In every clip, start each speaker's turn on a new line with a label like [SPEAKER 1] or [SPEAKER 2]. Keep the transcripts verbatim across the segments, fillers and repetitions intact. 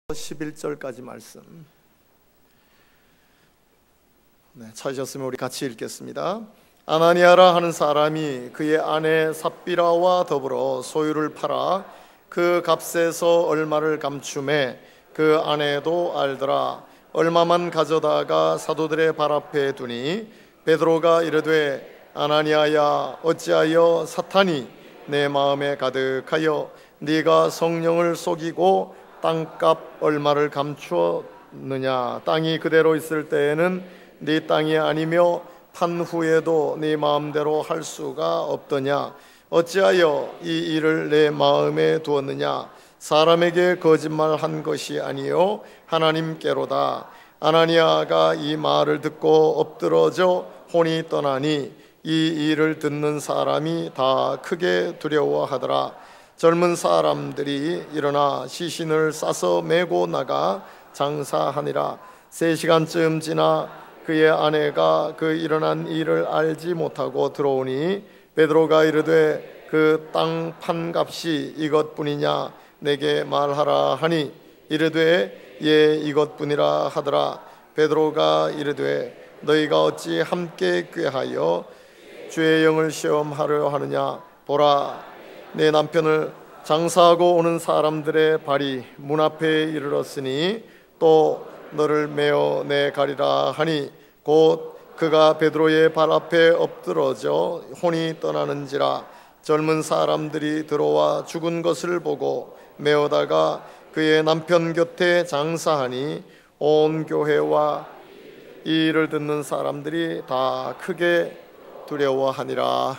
[SPEAKER 1] 십일 절까지 말씀. 네, 찾으셨으면 우리 같이 읽겠습니다. 아나니아라 하는 사람이 그의 아내 삽비라와 더불어 소유를 팔아 그 값에서 얼마를 감춤해 그 아내도 알더라. 얼마만 가져다가 사도들의 발 앞에 두니 베드로가 이르되 아나니아야, 어찌하여 사탄이 내 마음에 가득하여 네가 성령을 속이고 땅값 얼마를 감추었느냐. 땅이 그대로 있을 때에는 네 땅이 아니며 판 후에도 네 마음대로 할 수가 없더냐. 어찌하여 이 일을 내 마음에 두었느냐. 사람에게 거짓말한 것이 아니요 하나님께로다. 아나니아가 이 말을 듣고 엎드러져 혼이 떠나니 이 일을 듣는 사람이 다 크게 두려워하더라. 젊은 사람들이 일어나 시신을 싸서 메고 나가 장사하니라. 세 시간쯤 지나 그의 아내가 그 일어난 일을 알지 못하고 들어오니 베드로가 이르되 그 땅 판값이 이것뿐이냐 내게 말하라 하니 이르되 예 이것뿐이라 하더라. 베드로가 이르되 너희가 어찌 함께 꾀하여 주의 영을 시험하려 하느냐. 보라, 내 남편을 장사하고 오는 사람들의 발이 문 앞에 이르렀으니 또 너를 메어 내 가리라 하니 곧 그가 베드로의 발 앞에 엎드러져 혼이 떠나는지라. 젊은 사람들이 들어와 죽은 것을 보고 메어다가 그의 남편 곁에 장사하니 온 교회와 이 일을 듣는 사람들이 다 크게 두려워하니라.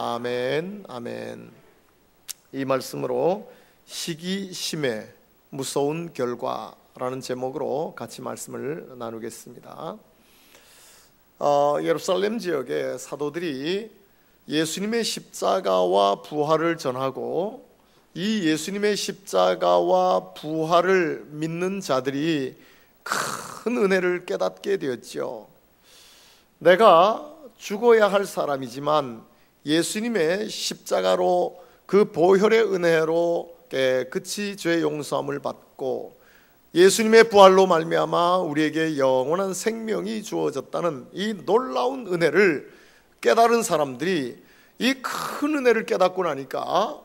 [SPEAKER 1] 아멘. 아멘. 이 말씀으로 시기심의 무서운 결과라는 제목으로 같이 말씀을 나누겠습니다. 어, 예루살렘 지역의 사도들이 예수님의 십자가와 부활을 전하고 이 예수님의 십자가와 부활을 믿는 자들이 큰 은혜를 깨닫게 되었죠. 내가 죽어야 할 사람이지만 예수님의 십자가로 그 보혈의 은혜로 깨끗이 죄 용서함을 받고 예수님의 부활로 말미암아 우리에게 영원한 생명이 주어졌다는 이 놀라운 은혜를 깨달은 사람들이 이 큰 은혜를 깨닫고 나니까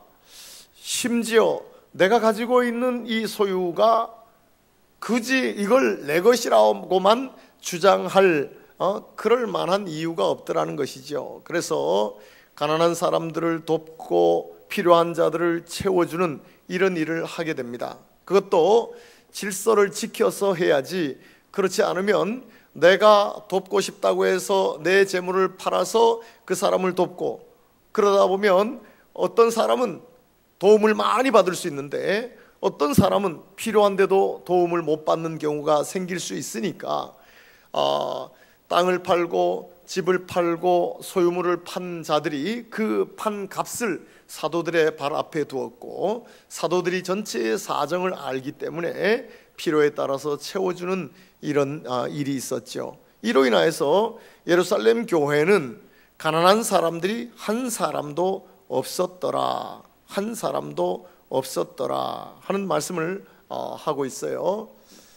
[SPEAKER 1] 심지어 내가 가지고 있는 이 소유가 굳이 이걸 내 것이라고만 주장할 어, 그럴 만한 이유가 없더라는 것이죠. 그래서 가난한 사람들을 돕고 필요한 자들을 채워주는 이런 일을 하게 됩니다. 그것도 질서를 지켜서 해야지, 그렇지 않으면 내가 돕고 싶다고 해서 내 재물을 팔아서 그 사람을 돕고 그러다 보면 어떤 사람은 도움을 많이 받을 수 있는데 어떤 사람은 필요한데도 도움을 못 받는 경우가 생길 수 있으니까 어, 땅을 팔고 집을 팔고 소유물을 판 자들이 그 판 값을 사도들의 발 앞에 두었고 사도들이 전체의 사정을 알기 때문에 필요에 따라서 채워주는 이런 일이 있었죠. 이로 인하여서 예루살렘 교회는 가난한 사람들이 한 사람도 없었더라, 한 사람도 없었더라 하는 말씀을 하고 있어요.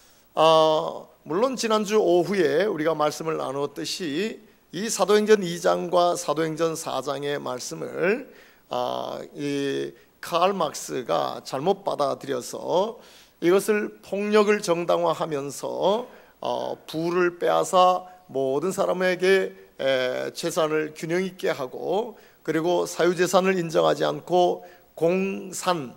[SPEAKER 1] 물론 지난주 오후에 우리가 말씀을 나누었듯이 이 사도행전 이 장과 사도행전 사 장의 말씀을 아, 이 칼 막스가 잘못 받아들여서 이것을 폭력을 정당화하면서 어, 부를 빼앗아 모든 사람에게 에, 재산을 균형 있게 하고 그리고 사유재산을 인정하지 않고 공산만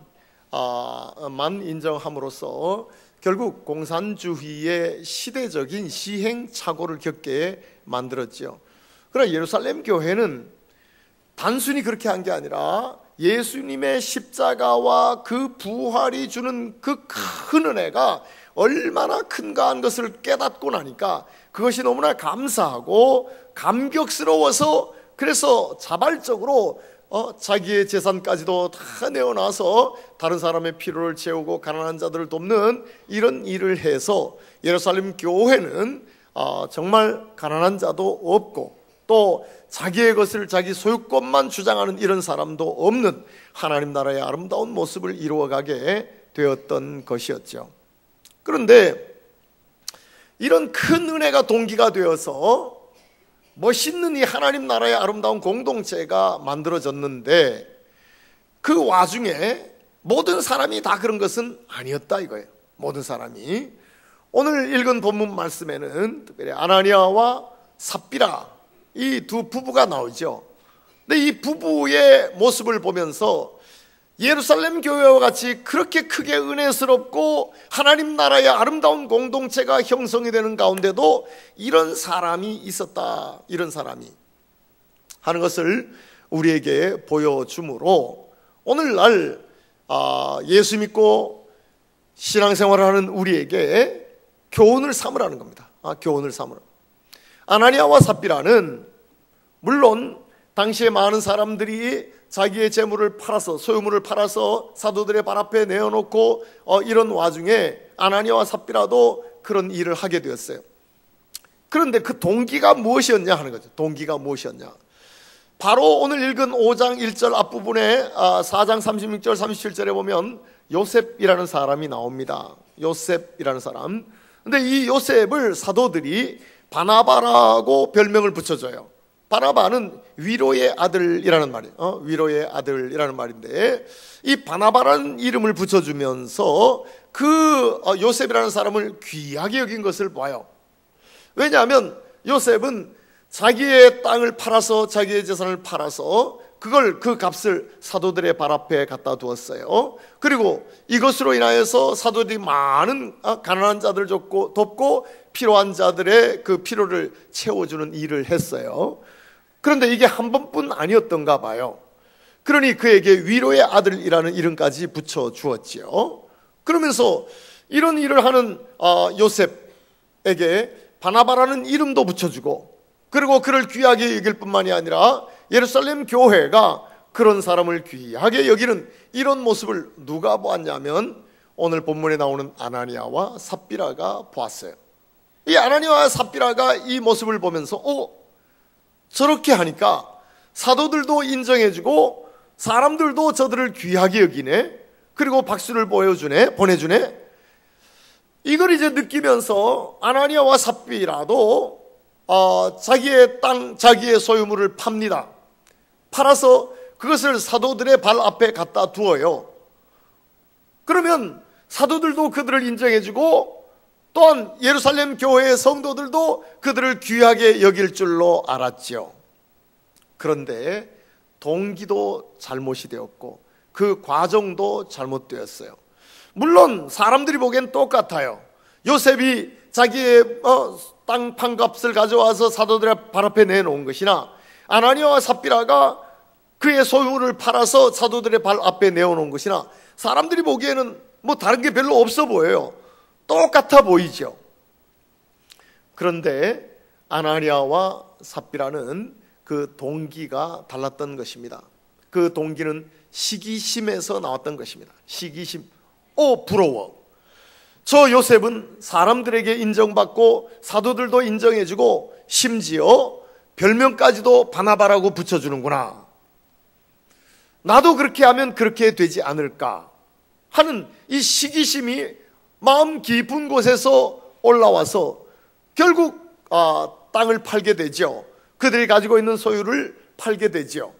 [SPEAKER 1] 인정함으로써 결국 공산주의의 시대적인 시행착오를 겪게 만들었죠. 그러나 예루살렘 교회는 단순히 그렇게 한 게 아니라 예수님의 십자가와 그 부활이 주는 그 큰 은혜가 얼마나 큰가 한 것을 깨닫고 나니까 그것이 너무나 감사하고 감격스러워서 그래서 자발적으로 어, 자기의 재산까지도 다 내어놔서 다른 사람의 필요를 채우고 가난한 자들을 돕는 이런 일을 해서 예루살렘 교회는 어, 정말 가난한 자도 없고 또 자기의 것을 자기 소유권만 주장하는 이런 사람도 없는 하나님 나라의 아름다운 모습을 이루어가게 되었던 것이었죠. 그런데 이런 큰 은혜가 동기가 되어서 멋있는 이 하나님 나라의 아름다운 공동체가 만들어졌는데, 그 와중에 모든 사람이 다 그런 것은 아니었다 이거예요. 모든 사람이. 오늘 읽은 본문 말씀에는 특별히 아나니아와 삽비라 이 두 부부가 나오죠. 근데 이 부부의 모습을 보면서 예루살렘 교회와 같이 그렇게 크게 은혜스럽고 하나님 나라의 아름다운 공동체가 형성이 되는 가운데도 이런 사람이 있었다, 이런 사람이 하는 것을 우리에게 보여주므로 오늘날 예수 믿고 신앙생활을 하는 우리에게 교훈을 삼으라는 겁니다. 교훈을 삼으라. 아나니아와 삽비라는 물론 당시에 많은 사람들이 자기의 재물을 팔아서, 소유물을 팔아서 사도들의 발 앞에 내어놓고 어, 이런 와중에 아나니아와 삽비라도 그런 일을 하게 되었어요. 그런데 그 동기가 무엇이었냐 하는 거죠. 동기가 무엇이었냐. 바로 오늘 읽은 오 장 일 절 앞부분에 사 장 삼십육 절 삼십칠 절에 보면 요셉이라는 사람이 나옵니다. 요셉이라는 사람. 근데 이 요셉을 사도들이 바나바라고 별명을 붙여줘요. 바나바는 위로의 아들이라는 말이에요. 어? 위로의 아들이라는 말인데, 이 바나바라는 이름을 붙여주면서 그 요셉이라는 사람을 귀하게 여긴 것을 봐요. 왜냐하면 요셉은 자기의 땅을 팔아서, 자기의 재산을 팔아서 그걸, 그 값을 사도들의 발 앞에 갖다 두었어요. 그리고 이것으로 인하여서 사도들이 많은 가난한 자들을 돕고, 돕고 필요한 자들의 그 필요를 채워주는 일을 했어요. 그런데 이게 한 번뿐 아니었던가 봐요. 그러니 그에게 위로의 아들이라는 이름까지 붙여주었지요. 그러면서 이런 일을 하는 요셉에게 바나바라는 이름도 붙여주고, 그리고 그를 귀하게 여길 뿐만이 아니라 예루살렘 교회가 그런 사람을 귀하게 여기는 이런 모습을 누가 보았냐면 오늘 본문에 나오는 아나니아와 삽비라가 보았어요. 이 아나니아와 삽비라가 이 모습을 보면서 어? 저렇게 하니까 사도들도 인정해주고 사람들도 저들을 귀하게 여기네, 그리고 박수를 보여주네, 보내주네. 이걸 이제 느끼면서 아나니아와 삽비라도 어, 자기의 땅, 자기의 소유물을 팝니다. 팔아서 그것을 사도들의 발 앞에 갖다 두어요. 그러면 사도들도 그들을 인정해주고 또한 예루살렘 교회의 성도들도 그들을 귀하게 여길 줄로 알았죠. 그런데 동기도 잘못이 되었고 그 과정도 잘못되었어요. 물론 사람들이 보기엔 똑같아요. 요셉이 자기의 어, 땅 판값을 가져와서 사도들의 발 앞에 내놓은 것이나 아나니아와 삽비라가 그의 소유물을 팔아서 사도들의 발 앞에 내어놓은 것이나 사람들이 보기에는 뭐 다른 게 별로 없어 보여요. 똑같아 보이죠. 그런데 아나니아와 삽비라는 그 동기가 달랐던 것입니다. 그 동기는 시기심에서 나왔던 것입니다. 시기심. 오, 부러워. 저 요셉은 사람들에게 인정받고 사도들도 인정해주고 심지어 별명까지도 바나바라고 붙여주는구나. 나도 그렇게 하면 그렇게 되지 않을까 하는 이 시기심이 마음 깊은 곳에서 올라와서 결국 아, 땅을 팔게 되죠. 그들이 가지고 있는 소유를 팔게 되죠.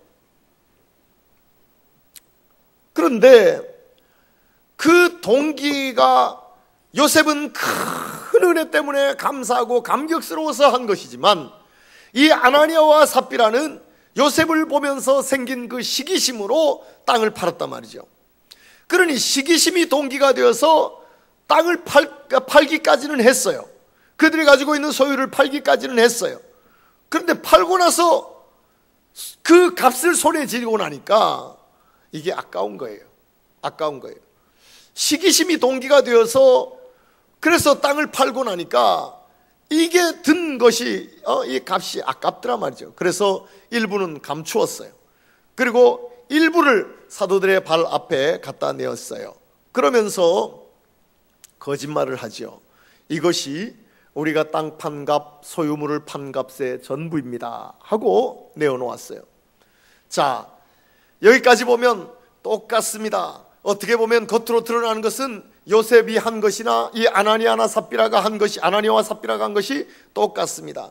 [SPEAKER 1] 그런데 그 동기가 요셉은 큰 은혜 때문에 감사하고 감격스러워서 한 것이지만 이 아나니아와 삽비라는 요셉을 보면서 생긴 그 시기심으로 땅을 팔았단 말이죠. 그러니 시기심이 동기가 되어서 땅을 팔, 팔기까지는 했어요. 그들이 가지고 있는 소유를 팔기까지는 했어요. 그런데 팔고 나서 그 값을 손에 쥐고 나니까 이게 아까운 거예요. 아까운 거예요. 시기심이 동기가 되어서 그래서 땅을 팔고 나니까 이게 든 것이 어, 이 값이 아깝더란 말이죠. 그래서 일부는 감추었어요. 그리고 일부를 사도들의 발 앞에 갖다 내었어요. 그러면서 거짓말을 하죠. 이것이 우리가 땅 판 값, 소유물을 판 값의 전부입니다 하고 내어놓았어요. 자, 여기까지 보면 똑같습니다. 어떻게 보면 겉으로 드러나는 것은 요셉이 한 것이나 이 아나니아나 삽비라가 한 것이 아나니아와 삽비라가 한 것이 똑같습니다.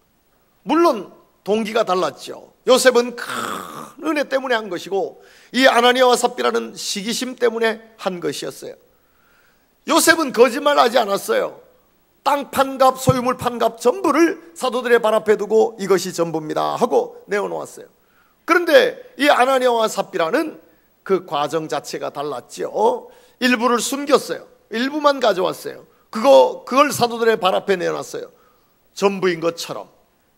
[SPEAKER 1] 물론 동기가 달랐죠. 요셉은 큰 은혜 때문에 한 것이고 이 아나니아와 삽비라는 시기심 때문에 한 것이었어요. 요셉은 거짓말하지 않았어요. 땅 판값, 소유물 판값 전부를 사도들의 발 앞에 두고 이것이 전부입니다 하고 내어놓았어요. 그런데 이 아나니아와 삽비라는 그 과정 자체가 달랐죠. 일부를 숨겼어요. 일부만 가져왔어요. 그거, 그걸 사도들의 발 앞에 내어놨어요. 전부인 것처럼.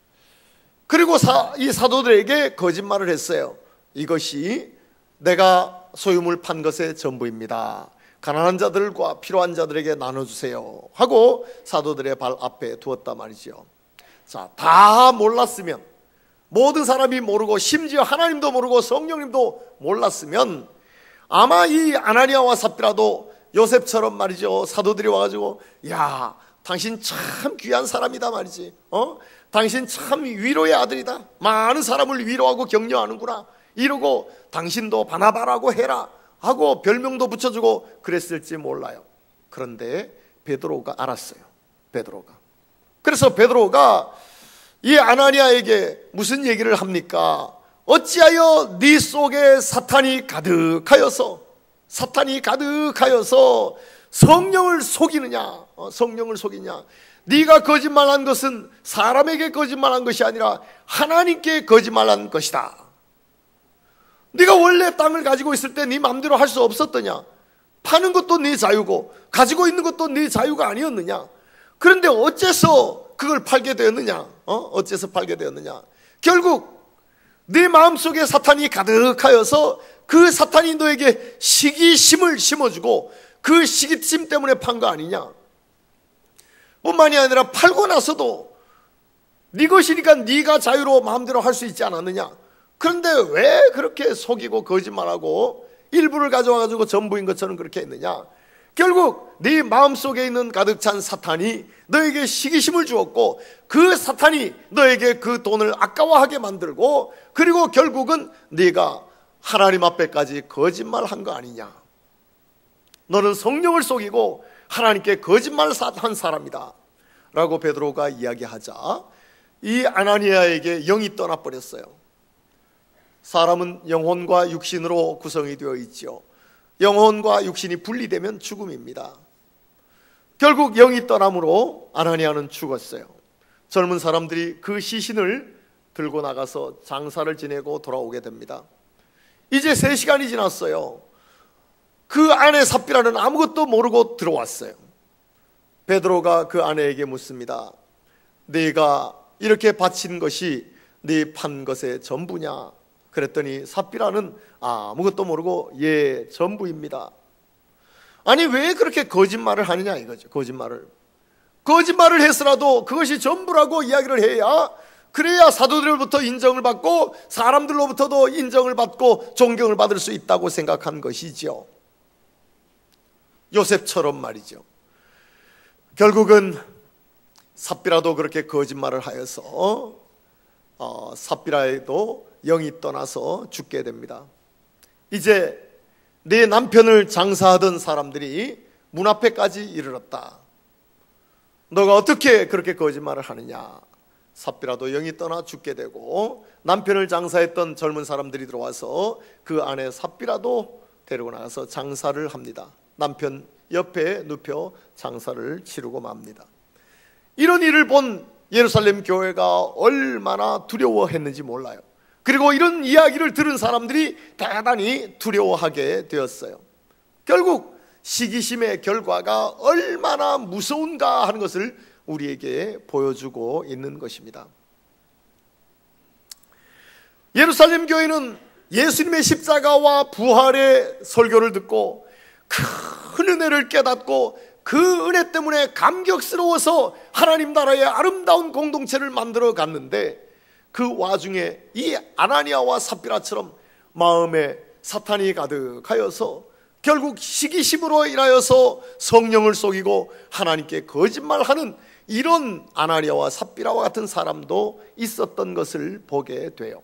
[SPEAKER 1] 그리고 사, 이 사도들에게 거짓말을 했어요. 이것이 내가 소유물 판 것의 전부입니다. 가난한 자들과 필요한 자들에게 나눠주세요 하고 사도들의 발 앞에 두었단 말이죠. 자, 다 몰랐으면, 모든 사람이 모르고 심지어 하나님도 모르고 성령님도 몰랐으면 아마 이 아나니아와 삽비라도 요셉처럼 말이죠, 사도들이 와가지고 야, 당신 참 귀한 사람이다 말이지, 어? 당신 참 위로의 아들이다, 많은 사람을 위로하고 격려하는구나, 이러고 당신도 바나바라고 해라 하고 별명도 붙여주고 그랬을지 몰라요. 그런데 베드로가 알았어요. 베드로가. 그래서 베드로가 이 아나니아에게 무슨 얘기를 합니까? 어찌하여 네 속에 사탄이 가득하여서 사탄이 가득하여서 성령을 속이느냐? 어, 성령을 속이냐? 네가 거짓말한 것은 사람에게 거짓말한 것이 아니라 하나님께 거짓말한 것이다. 네가 원래 땅을 가지고 있을 때 네 마음대로 할 수 없었더냐? 파는 것도 네 자유고 가지고 있는 것도 네 자유가 아니었느냐? 그런데 어째서 그걸 팔게 되었느냐? 어? 어째서 팔게 되었느냐? 결국 네 마음속에 사탄이 가득하여서 그 사탄이 너에게 시기심을 심어주고 그 시기심 때문에 판 거 아니냐? 뿐만이 아니라 팔고 나서도 네 것이니까 네가 자유로 마음대로 할 수 있지 않았느냐? 그런데 왜 그렇게 속이고 거짓말하고 일부를 가져와가지고 전부인 것처럼 그렇게 했느냐? 결국 네 마음속에 있는 가득 찬 사탄이 너에게 시기심을 주었고 그 사탄이 너에게 그 돈을 아까워하게 만들고 그리고 결국은 네가 하나님 앞에까지 거짓말한 거 아니냐? 너는 성령을 속이고 하나님께 거짓말한 사람이다 라고 베드로가 이야기하자 이 아나니아에게 영이 떠나버렸어요. 사람은 영혼과 육신으로 구성이 되어 있죠. 영혼과 육신이 분리되면 죽음입니다. 결국 영이 떠남으로 아나니아는 죽었어요. 젊은 사람들이 그 시신을 들고 나가서 장사를 지내고 돌아오게 됩니다. 이제 세 시간이 지났어요. 그 아내 삽비라는 아무것도 모르고 들어왔어요. 베드로가 그 아내에게 묻습니다. 네가 이렇게 바친 것이 네 판 것의 전부냐? 그랬더니 삽비라는 아무것도 모르고 예, 전부입니다. 아니 왜 그렇게 거짓말을 하느냐 이거죠. 거짓말을 거짓말을 했으라도 그것이 전부라고 이야기를 해야, 그래야 사도들로부터 인정을 받고 사람들로부터도 인정을 받고 존경을 받을 수 있다고 생각한 것이죠. 요셉처럼 말이죠. 결국은 삽비라도 그렇게 거짓말을 하여서 어, 삽비라에도 영이 떠나서 죽게 됩니다. 이제 내 남편을 장사하던 사람들이 문 앞에까지 이르렀다. 너가 어떻게 그렇게 거짓말을 하느냐? 삽비라도 영이 떠나 죽게 되고 남편을 장사했던 젊은 사람들이 들어와서 그 아내 삽비라도 데리고 나가서 장사를 합니다. 남편 옆에 눕혀 장사를 치르고 맙니다. 이런 일을 본 예루살렘 교회가 얼마나 두려워했는지 몰라요. 그리고 이런 이야기를 들은 사람들이 대단히 두려워하게 되었어요. 결국 시기심의 결과가 얼마나 무서운가 하는 것을 우리에게 보여주고 있는 것입니다. 예루살렘 교회는 예수님의 십자가와 부활의 설교를 듣고 큰 은혜를 깨닫고 그 은혜 때문에 감격스러워서 하나님 나라의 아름다운 공동체를 만들어 갔는데, 그 와중에 이 아나니아와 삽비라처럼 마음에 사탄이 가득하여서 결국 시기심으로 인하여서 성령을 속이고 하나님께 거짓말하는 이런 아나니아와 삽비라와 같은 사람도 있었던 것을 보게 돼요.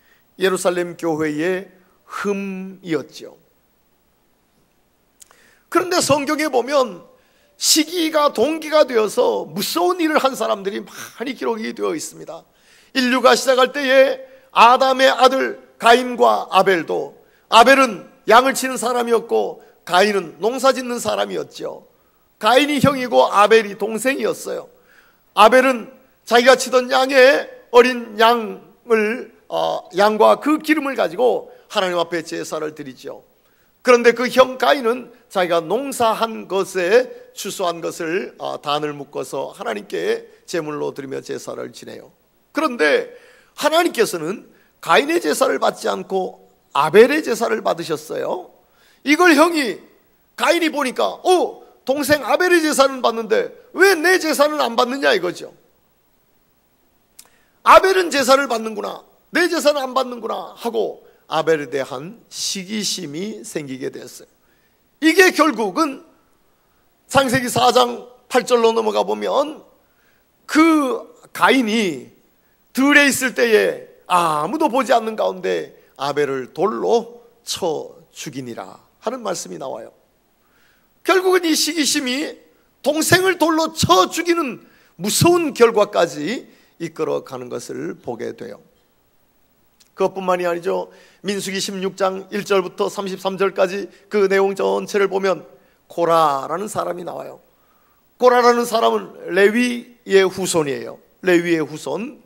[SPEAKER 1] 예루살렘 교회의 흠이었죠. 그런데 성경에 보면 시기가 동기가 되어서 무서운 일을 한 사람들이 많이 기록이 되어 있습니다. 인류가 시작할 때에 아담의 아들 가인과 아벨도, 아벨은 양을 치는 사람이었고 가인은 농사 짓는 사람이었죠. 가인이 형이고 아벨이 동생이었어요. 아벨은 자기가 치던 양의 어린 양을 어, 양과 그 기름을 가지고 하나님 앞에 제사를 드리죠. 그런데 그 형 가인은 자기가 농사한 것에 추수한 것을 어, 단을 묶어서 하나님께 제물로 드리며 제사를 지내요. 그런데 하나님께서는 가인의 제사를 받지 않고 아벨의 제사를 받으셨어요. 이걸 형이 가인이 보니까 어 동생 아벨의 제사는 받는데 왜 내 제사는 안 받느냐 이거죠. 아벨은 제사를 받는구나, 내 제사는 안 받는구나 하고 아벨에 대한 시기심이 생기게 됐어요. 이게 결국은 창세기 사 장 팔 절로 넘어가 보면 그 가인이 들에 있을 때에 아무도 보지 않는 가운데 아벨을 돌로 쳐 죽이니라 하는 말씀이 나와요. 결국은 이 시기심이 동생을 돌로 쳐 죽이는 무서운 결과까지 이끌어가는 것을 보게 돼요. 그것뿐만이 아니죠. 민수기 십육 장 일 절부터 삼십삼 절까지 그 내용 전체를 보면 고라라는 사람이 나와요. 고라라는 사람은 레위의 후손이에요. 레위의 후손.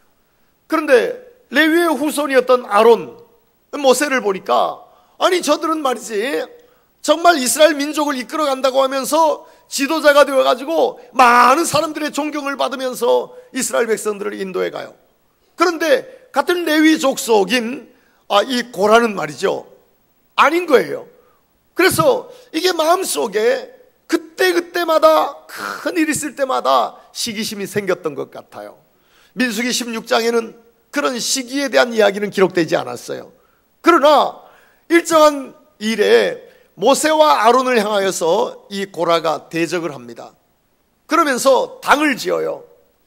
[SPEAKER 1] 그런데 레위의 후손이었던 아론, 모세를 보니까 아니 저들은 말이지 정말 이스라엘 민족을 이끌어 간다고 하면서 지도자가 되어가지고 많은 사람들의 존경을 받으면서 이스라엘 백성들을 인도해 가요. 그런데 같은 레위 족속인 아, 이 고라는 말이죠 아닌 거예요. 그래서 이게 마음속에 그때그때마다 큰 일 있을 때마다 시기심이 생겼던 것 같아요. 민수기 십육 장에는 그런 시기에 대한 이야기는 기록되지 않았어요. 그러나 일정한 일에 모세와 아론을 향하여서 이 고라가 대적을 합니다. 그러면서 당을 지어요.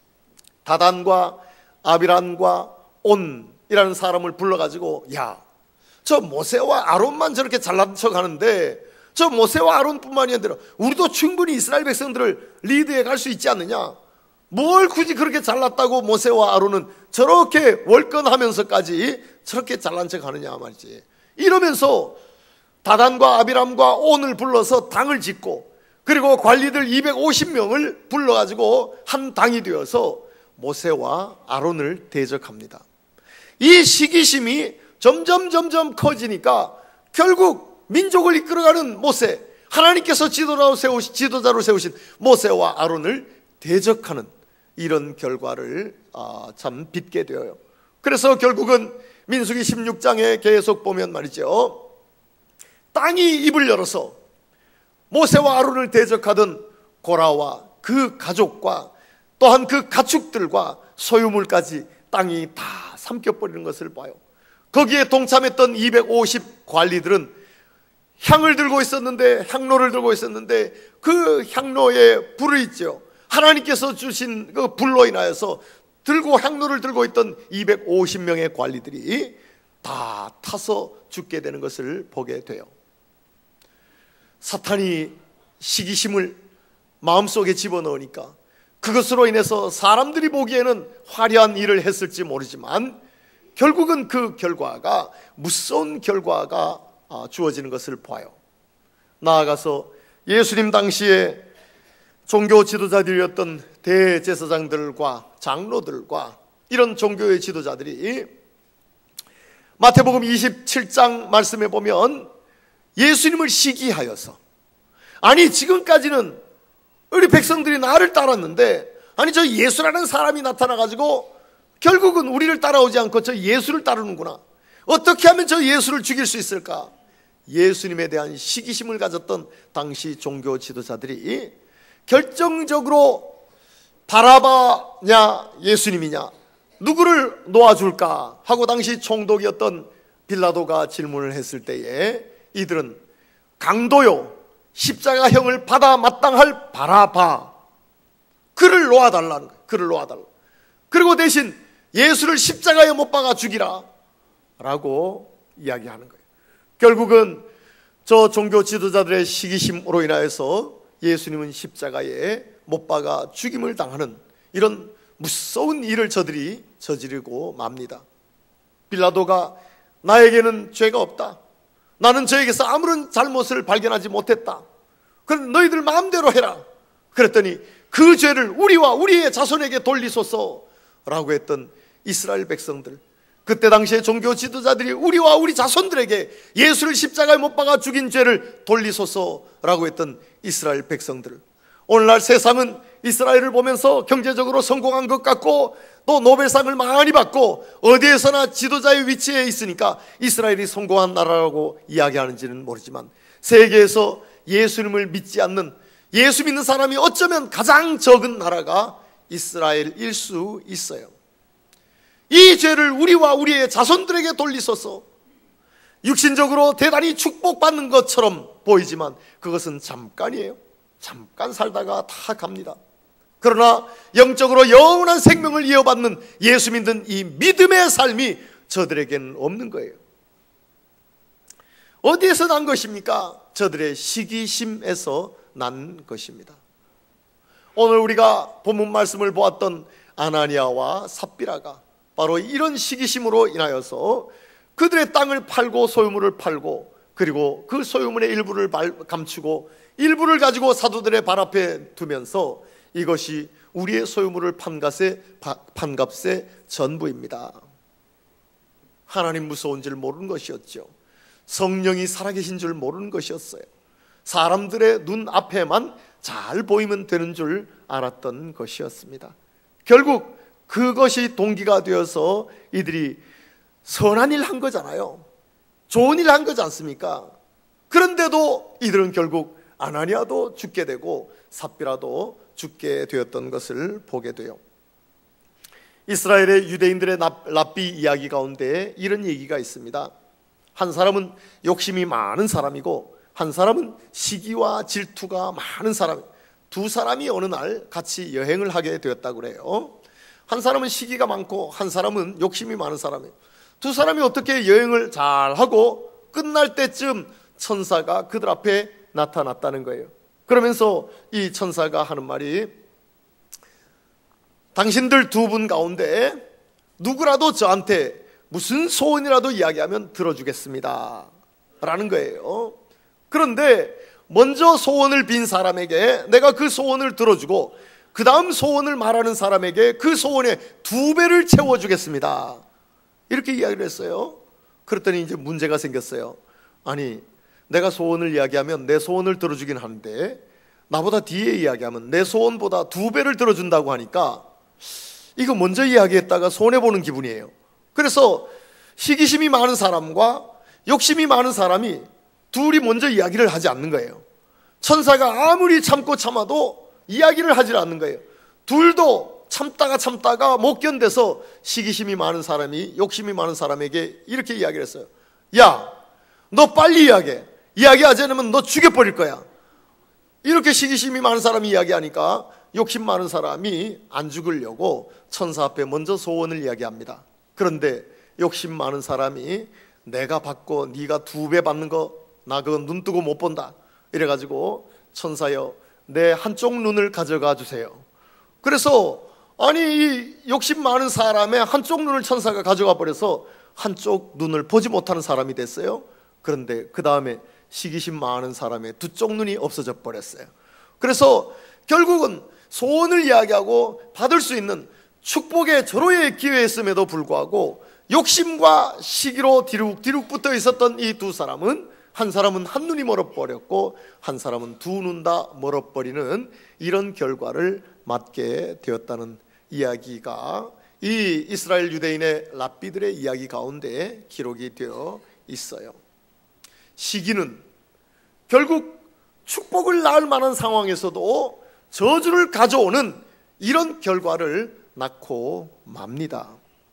[SPEAKER 1] 다단과 아비란과 온이라는 사람을 불러가지고 야, 저 모세와 아론만 저렇게 잘난 척 하는데 저 모세와 아론뿐만이 아니라 우리도 충분히 이스라엘 백성들을 리드해 갈 수 있지 않느냐, 뭘 굳이 그렇게 잘났다고 모세와 아론은 저렇게 월권하면서까지 저렇게 잘난 척 하느냐 말이지. 이러면서 다단과 아비람과 온을 불러서 당을 짓고 그리고 관리들 이백오십 명을 불러가지고 한 당이 되어서 모세와 아론을 대적합니다. 이 시기심이 점점 점점 커지니까 결국 민족을 이끌어가는 모세, 하나님께서 지도자로 세우신, 지도자로 세우신 모세와 아론을 대적하는 이런 결과를 참 빚게 되어요. 그래서 결국은 민수기 십육 장에 계속 보면 말이죠, 땅이 입을 열어서 모세와 아론을 대적하던 고라와 그 가족과 또한 그 가축들과 소유물까지 땅이 다 삼켜버리는 것을 봐요. 거기에 동참했던 이백오십 관리들은 향을 들고 있었는데, 향로를 들고 있었는데 그 향로에 불이 있죠. 하나님께서 주신 그 불로 인하여서 들고 향로를 들고 있던 이백오십 명의 관리들이 다 타서 죽게 되는 것을 보게 돼요. 사탄이 시기심을 마음속에 집어넣으니까 그것으로 인해서 사람들이 보기에는 화려한 일을 했을지 모르지만 결국은 그 결과가 무서운 결과가 주어지는 것을 봐요. 나아가서 예수님 당시에 종교 지도자들이었던 대제사장들과 장로들과 이런 종교의 지도자들이 마태복음 이십칠 장 말씀에 보면 예수님을 시기하여서, 아니 지금까지는 우리 백성들이 나를 따랐는데 아니 저 예수라는 사람이 나타나가지고 결국은 우리를 따라오지 않고 저 예수를 따르는구나, 어떻게 하면 저 예수를 죽일 수 있을까, 예수님에 대한 시기심을 가졌던 당시 종교 지도자들이 결정적으로 바라바냐 예수님이냐 누구를 놓아줄까 하고 당시 총독이었던 빌라도가 질문을 했을 때에 이들은 강도요 십자가형을 받아 마땅할 바라바, 그를 놓아달라는 거예요. 그를 놓아달라. 그리고 대신 예수를 십자가에 못 박아 죽이라 라고 이야기하는 거예요. 결국은 저 종교 지도자들의 시기심으로 인하여서 예수님은 십자가에 못 박아 죽임을 당하는 이런 무서운 일을 저들이 저지르고 맙니다. 빌라도가 나에게는 죄가 없다, 나는 저에게서 아무런 잘못을 발견하지 못했다, 그럼 너희들 마음대로 해라. 그랬더니 그 죄를 우리와 우리의 자손에게 돌리소서라고 했던 이스라엘 백성들, 그때 당시에 종교 지도자들이 우리와 우리 자손들에게 예수를 십자가에 못 박아 죽인 죄를 돌리소서라고 했던 이스라엘 백성들, 오늘날 세상은 이스라엘을 보면서 경제적으로 성공한 것 같고 또 노벨상을 많이 받고 어디에서나 지도자의 위치에 있으니까 이스라엘이 성공한 나라라고 이야기하는지는 모르지만, 세계에서 예수님을 믿지 않는, 예수 믿는 사람이 어쩌면 가장 적은 나라가 이스라엘일 수 있어요. 이 죄를 우리와 우리의 자손들에게 돌리소서. 육신적으로 대단히 축복받는 것처럼 보이지만 그것은 잠깐이에요. 잠깐 살다가 다 갑니다. 그러나 영적으로 영원한 생명을 이어받는 예수 믿는 이 믿음의 삶이 저들에게는 없는 거예요. 어디에서 난 것입니까? 저들의 시기심에서 난 것입니다. 오늘 우리가 본문 말씀을 보았던 아나니아와 삽비라가 바로 이런 시기심으로 인하여서 그들의 땅을 팔고 소유물을 팔고, 그리고 그 소유물의 일부를 감추고 일부를 가지고 사도들의 발 앞에 두면서 이것이 우리의 소유물을 판값의, 판값의 전부입니다. 하나님 무서운 줄 모르는 것이었죠. 성령이 살아계신 줄 모르는 것이었어요. 사람들의 눈 앞에만 잘 보이면 되는 줄 알았던 것이었습니다. 결국 그것이 동기가 되어서 이들이 선한 일 한 거잖아요. 좋은 일 한 거지 않습니까? 그런데도 이들은 결국 아나니아도 죽게 되고 삽비라도 죽게 되었던 것을 보게 돼요. 이스라엘의 유대인들의 랍비 이야기 가운데 이런 얘기가 있습니다. 한 사람은 욕심이 많은 사람이고 한 사람은 시기와 질투가 많은 사람, 두 사람이 어느 날 같이 여행을 하게 되었다고 그래요. 한 사람은 시기가 많고 한 사람은 욕심이 많은 사람이에요. 두 사람이 어떻게 여행을 잘하고 끝날 때쯤 천사가 그들 앞에 나타났다는 거예요. 그러면서 이 천사가 하는 말이, 당신들 두 분 가운데 누구라도 저한테 무슨 소원이라도 이야기하면 들어주겠습니다 라는 거예요. 그런데 먼저 소원을 빈 사람에게 내가 그 소원을 들어주고 그 다음 소원을 말하는 사람에게 그 소원의 두 배를 채워주겠습니다, 이렇게 이야기를 했어요. 그랬더니 이제 문제가 생겼어요. 아니, 내가 소원을 이야기하면 내 소원을 들어주긴 하는데 나보다 뒤에 이야기하면 내 소원보다 두 배를 들어준다고 하니까 이거 먼저 이야기했다가 손해보는 기분이에요. 그래서 시기심이 많은 사람과 욕심이 많은 사람이 둘이 먼저 이야기를 하지 않는 거예요. 천사가 아무리 참고 참아도 이야기를 하지 않는 거예요. 둘도 참다가 참다가 못 견뎌서 시기심이 많은 사람이 욕심이 많은 사람에게 이렇게 이야기를 했어요. 야, 너 빨리 이야기해. 이야기하지 않으면 너 죽여버릴 거야. 이렇게 시기심이 많은 사람이 이야기하니까 욕심 많은 사람이 안 죽으려고 천사 앞에 먼저 소원을 이야기합니다. 그런데 욕심 많은 사람이 내가 받고 네가 두 배 받는 거 나 그거 눈 뜨고 못 본다, 이래가지고 천사여 내 한쪽 눈을 가져가 주세요. 그래서 아니 이 욕심 많은 사람의 한쪽 눈을 천사가 가져가 버려서 한쪽 눈을 보지 못하는 사람이 됐어요. 그런데 그 다음에 시기심 많은 사람의 두 쪽 눈이 없어져 버렸어요. 그래서 결국은 소원을 이야기하고 받을 수 있는 축복의 절호의 기회였음에도 불구하고 욕심과 시기로 디룩디룩 붙어 있었던 이 두 사람은, 한 사람은 한 눈이 멀어버렸고 한 사람은 두 눈 다 멀어버리는 이런 결과를 맞게 되었다는 이야기가 이 이스라엘 유대인의 랍비들의 이야기 가운데 기록이 되어 있어요. 시기는 결국 축복을 낳을 만한 상황에서도 저주를 가져오는 이런 결과를 낳고 맙니다.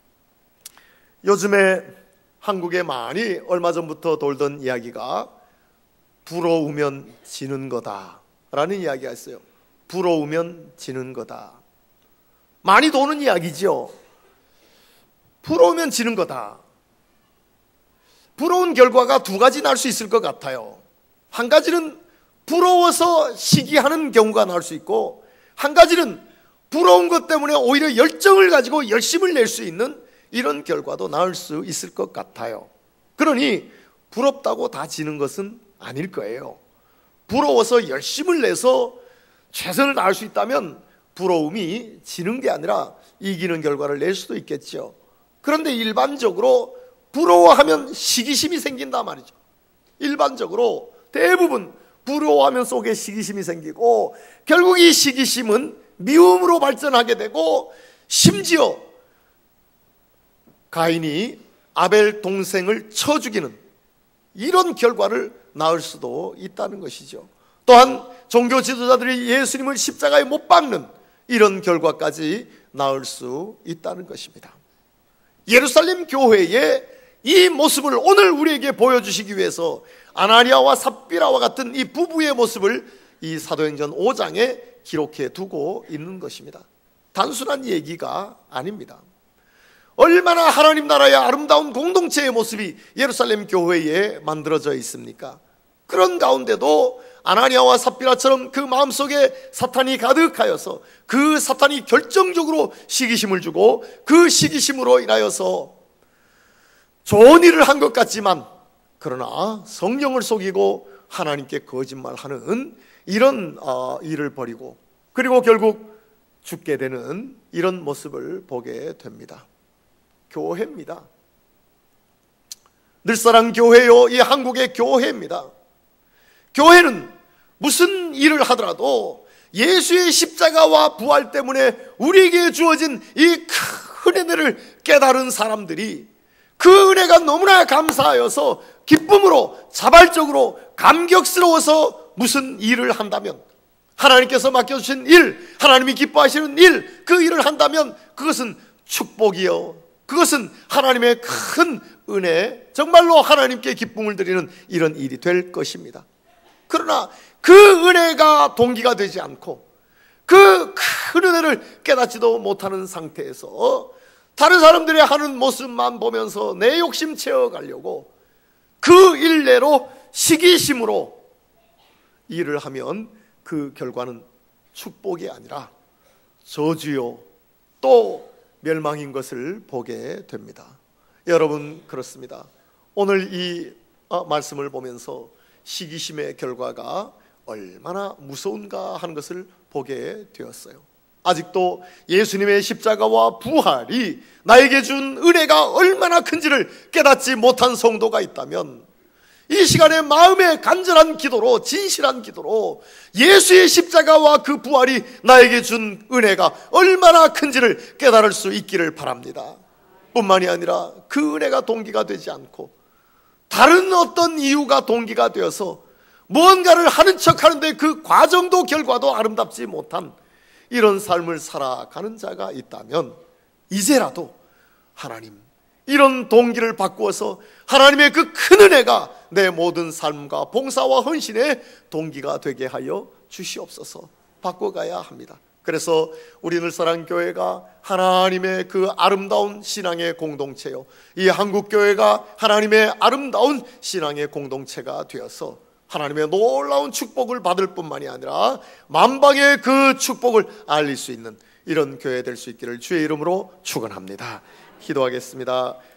[SPEAKER 1] 요즘에 한국에 많이 얼마 전부터 돌던 이야기가 부러우면 지는 거다 라는 이야기가 있어요. 부러우면 지는 거다. 많이 도는 이야기죠. 부러우면 지는 거다. 부러운 결과가 두 가지 날 수 있을 것 같아요. 한 가지는 부러워서 시기하는 경우가 나올 수 있고, 한 가지는 부러운 것 때문에 오히려 열정을 가지고 열심을 낼 수 있는 이런 결과도 나올 수 있을 것 같아요. 그러니 부럽다고 다 지는 것은 아닐 거예요. 부러워서 열심을 내서 최선을 다할 수 있다면 부러움이 지는 게 아니라 이기는 결과를 낼 수도 있겠죠. 그런데 일반적으로 부러워하면 시기심이 생긴단 말이죠. 일반적으로 대부분 부러워하면 속에 시기심이 생기고, 결국 이 시기심은 미움으로 발전하게 되고, 심지어 가인이 아벨 동생을 쳐 죽이는 이런 결과를 낳을 수도 있다는 것이죠. 또한 종교 지도자들이 예수님을 십자가에 못 박는 이런 결과까지 낳을 수 있다는 것입니다. 예루살렘 교회의 이 모습을 오늘 우리에게 보여주시기 위해서 아나니아와 삽비라와 같은 이 부부의 모습을 이 사도행전 오 장에 기록해 두고 있는 것입니다. 단순한 얘기가 아닙니다. 얼마나 하나님 나라의 아름다운 공동체의 모습이 예루살렘 교회에 만들어져 있습니까? 그런 가운데도 아나니아와 삽비라처럼 그 마음속에 사탄이 가득하여서 그 사탄이 결정적으로 시기심을 주고, 그 시기심으로 인하여서 좋은 일을 한 것 같지만 그러나 성령을 속이고 하나님께 거짓말하는 이런 일을 벌이고, 그리고 결국 죽게 되는 이런 모습을 보게 됩니다. 교회입니다. 늘사랑 교회요, 이 한국의 교회입니다. 교회는 무슨 일을 하더라도 예수의 십자가와 부활 때문에 우리에게 주어진 이 큰 은혜를 깨달은 사람들이 그 은혜가 너무나 감사하여서 기쁨으로 자발적으로 감격스러워서 무슨 일을 한다면, 하나님께서 맡겨주신 일, 하나님이 기뻐하시는 일, 그 일을 한다면 그것은 축복이요, 그것은 하나님의 큰 은혜, 정말로 하나님께 기쁨을 드리는 이런 일이 될 것입니다. 그러나 그 은혜가 동기가 되지 않고 그 큰 은혜를 깨닫지도 못하는 상태에서 다른 사람들이 하는 모습만 보면서 내 욕심 채워가려고 그 일례로 시기심으로 일을 하면 그 결과는 축복이 아니라 저주요, 또 멸망인 것을 보게 됩니다. 여러분, 그렇습니다. 오늘 이 말씀을 보면서 시기심의 결과가 얼마나 무서운가 하는 것을 보게 되었어요. 아직도 예수님의 십자가와 부활이 나에게 준 은혜가 얼마나 큰지를 깨닫지 못한 성도가 있다면, 이 시간에 마음의 간절한 기도로, 진실한 기도로 예수의 십자가와 그 부활이 나에게 준 은혜가 얼마나 큰지를 깨달을 수 있기를 바랍니다. 뿐만이 아니라 그 은혜가 동기가 되지 않고 다른 어떤 이유가 동기가 되어서 무언가를 하는 척 하는데 그 과정도 결과도 아름답지 못한 이런 삶을 살아가는 자가 있다면, 이제라도 하나님, 이런 동기를 바꾸어서 하나님의 그 큰 은혜가 내 모든 삶과 봉사와 헌신의 동기가 되게 하여 주시옵소서. 바꿔가야 합니다. 그래서 우리 늘사랑교회가 하나님의 그 아름다운 신앙의 공동체요, 이 한국교회가 하나님의 아름다운 신앙의 공동체가 되어서 하나님의 놀라운 축복을 받을 뿐만이 아니라 만방의 그 축복을 알릴 수 있는 이런 교회 될 수 있기를 주의 이름으로 축원합니다. 기도하겠습니다.